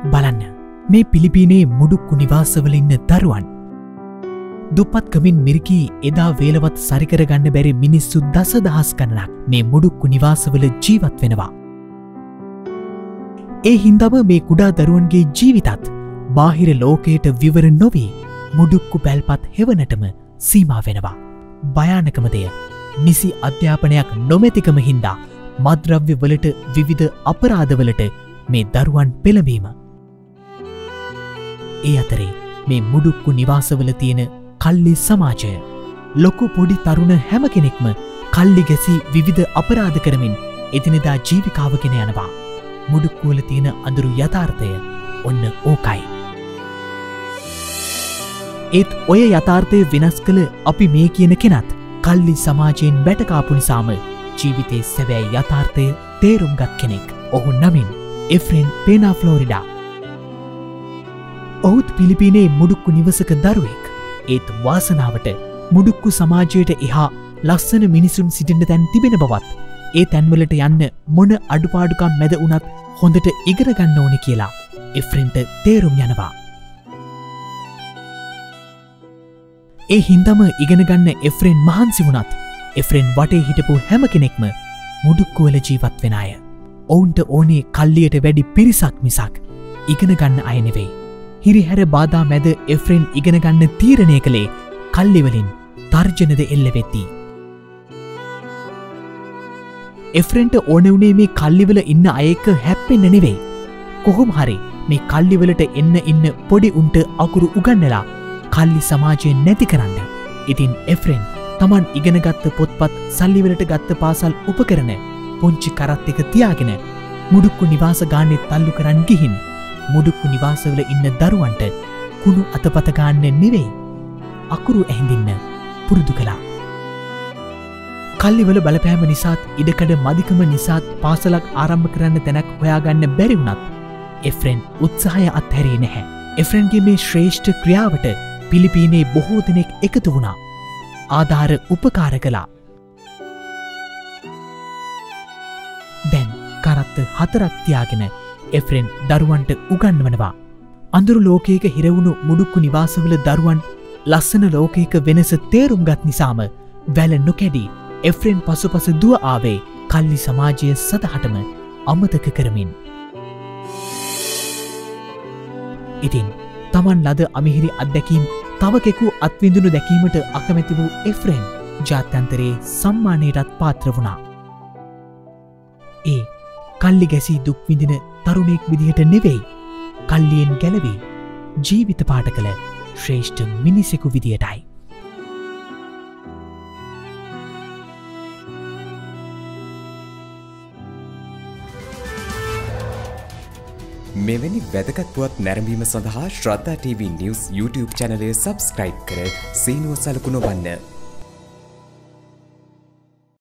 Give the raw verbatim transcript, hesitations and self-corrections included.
බලන්න මේ පිලිපීනේ මුඩුක්කු නිවාසවල ඉන්න දරුවන්. දුප්පත්කමින් මිරිකී එදා වේලවත් සරිකරගන්න බැරි මිනිස්සු දසදහස් ගණනක් මේ මුඩුක්කු නිවාසවල ජීවත් වෙනවා. ඒ හින්දම මේ කුඩා දරුවන්ගේ ජීවිතත් බාහිර ලෝකයට විවර නොවී මුඩුක්කු පැල්පත් හෙවනටම සීමා වෙනවා. භයානකම දෙය නිසි අධ්‍යාපනයක් නොමැතිකම හින්දා මද්‍රව්‍ය වලට විවිධ අපරාධවලට මේ දරුවන් පෙළඹීම. ඒ අතරේ මේ මුඩුක්කු නිවාසවල තියෙන කල්ලි සමාජය ලොකු පොඩි තරුණ හැම කෙනෙක්ම කල්ලි ගැසී විවිධ අපරාධ කරමින් එදිනෙදා ජීවිකාවගෙන යනවා. මුඩුක්කුවල තියෙන අඳුරු යථාර්ථය ඔන්න ඕකයි. ඒත් ඔය යථාර්ථය වෙනස් කළ අපි මේ කියන කෙනත් කල්ලි සමාජයෙන් බැටකාපු නිසාම ජීවිතයේ සැබෑ යථාර්ථය තේරුම්ගත් කෙනෙක්. ඔහු නමින් එෆ්රෙන් පේනා ෆ්ලෝරිඩා. ඔහුත් පිලිපීනේ මුඩුක්කු නිවසක දරුවෙක්. ඒත් වාසනාවට මුඩුක්කු සමාජයට එහා ලස්සන මිනිසුන් සිටින්න තැන් තිබෙන බවත් ඒ තැන්වලට යන්න මොන අඩුපාඩුකම් මැද වුණත් හොඳට ඉගෙන ගන්න ඕනේ කියලා එෆ්රෙන්ට තේරුම් යනවා. ඒ හින්දම ඉගෙන ගන්න එෆ්රෙන් මහන්සි වුණත් එෆ්රෙන් වටේ හිටපු හැම කෙනෙක්ම මුඩුක්කුවල ජීවත් වෙන අය. ඔවුන්ට ඕනේ කල්ලියට වැඩි පිරිසක් මිසක් ඉගෙන ගන්න අය නෙවෙයි. හිරිහැර බාධා මැද එෆ්රෙන් ඉගෙන ගන්න තීරණය කළේ කල්ලිවලින් තර්ජනද එල්ල වෙද්දී. එෆ්රෙන්ට ඕන වුණේ මේ කල්ලිවල ඉන්න අයෙක්ක හැප්පෙන්න නෙවෙයි. කොහොම හරි මේ කල්ලිවලට එන්න ඉන්න පොඩි උන්ට අකුරු උගන්නලා කල්ලි සමාජයෙන් නැති කරන්න. ඉතින් එෆ්රෙන් තමන් ඉගෙනගත්ත පොත්පත් සල්ලිවලට ගත්ත පාසල් උපකරන පුංචි කරත් එක තියාගෙන මුඩුක්කු නිවාස ගානෙ තල්ලු කරන් ගිහින් මුඩුක්කු නිවාසවල ඉන්න දරුවන්ට කුණු අතපත ගන්න නෙවෙයි අකුරු ඇහිඳින්න පුරුදු කළා. කල්ලිවල බලපෑම නිසාත් ඉඩකඩ මදිකම නිසාත් පාසලක් ආරම්භ කරන්න තැනක් හොයාගන්න බැරි වුණත් එෆ්රෙන් උත්සාහය අත්හැරේ නැහැ. එෆ්රෙන්ගේ මේ ශ්‍රේෂ්ඨ ක්‍රියාවට පිලිපීනේ බොහෝ දෙනෙක් එකතු වුණා. ආධාර උපකාර කළා. දැන් කරත්ත හතරක් තියාගෙන එෆ්රෙන් දරුවන්ට උගන්වනවා. අඳුරු ලෝකයක හිරවුණු මුඩුක්කු නිවාසවල දරුවන් ලස්සන ලෝකයක වෙනස තේරුම්ගත් නිසාම වැල නොකැඩී එෆ්රෙන් පසුපස දුව ආවේ කල්ලි සමාජය සදහටම අමතක කරමින්. ඉතින් තමන් ලද අමිහිරි අත්දැකීම් තවකෙකු අත්විඳුණු දැකීමට අකමැති වූ එෆ්රෙන් ජාත්‍යන්තරයේ සම්මානයටත් පාත්‍ර වුණා. ඒ කල්ලි ගැසී දුක්විඳින තරුණෙක් විදිහට නෙවෙයි කල්ලියෙන් ගැලවී ජීවිත පාට කළ ශ්‍රේෂ්ඨ මිනිසෙකු විදියටයි. මෙවැනි වැදගත් පුවත් නැරඹීම සඳහා ශ්‍රද්ධා ටීවී නිවුස් YouTube චැනලය සබ්ස්ක්‍රයිබ් කර සීනුව සලකුණ වන්න.